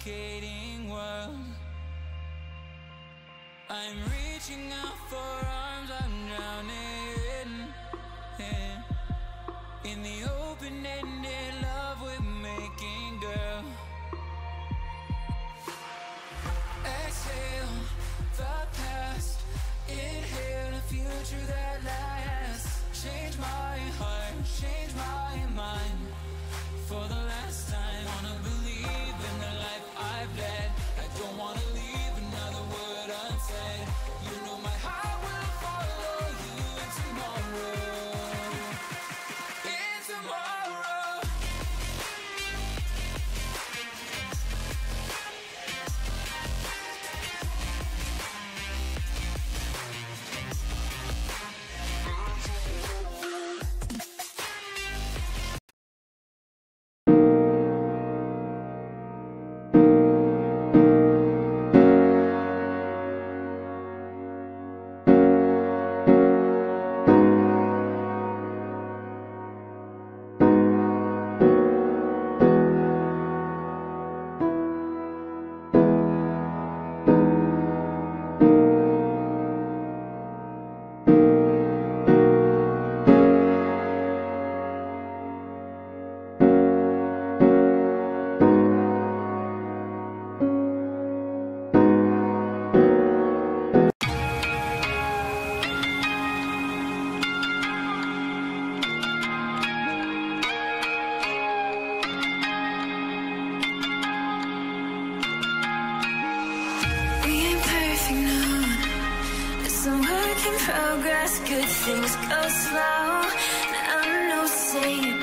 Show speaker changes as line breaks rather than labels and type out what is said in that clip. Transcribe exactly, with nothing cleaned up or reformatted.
suffocating world. I'm reaching out for arms, I'm drowning in, in the open-ended love we're making, girl. Exhale the past, inhale a future that lasts. Change my heart, change my mind for the last time. Wanna believe in the life I've led. I don't wanna leave another word unsaid. You know my heart will follow you in tomorrow, in tomorrow.
Progress, good things go slow. I'm no saint.